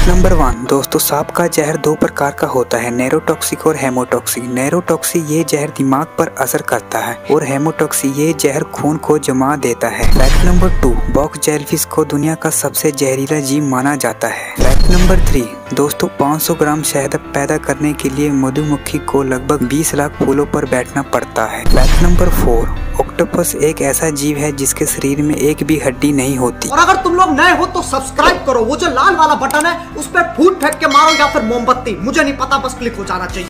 Number 1 दोस्तों, सांप का जहर दो प्रकार का होता है, नैरोटॉक्सिक और हेमोटॉक्सिक। नैरोटॉक्सिक ये जहर दिमाग पर असर करता है और हेमोटॉक्सिक ये जहर खून को जमा देता है। फैक्ट नंबर 2 बॉक्स जेलीफिश को दुनिया का सबसे जहरीला जीव माना जाता है। फैक्ट नंबर 3 दोस्तों, 500 ग्राम शहद पैदा करने के लिए मधुमक्खी को लगभग 20 लाख फूलों पर बैठना पड़ता है। फैक्ट नंबर 4 ऑक्टोपस एक ऐसा जीव है जिसके शरीर में एक भी हड्डी नहीं होती। और अगर तुम लोग नए हो तो सब्सक्राइब करो, वो जो लाल वाला बटन है उस पर फूट फेंक के मारो या फिर मोमबत्ती, मुझे नहीं पता, बस क्लिक हो जाना चाहिए।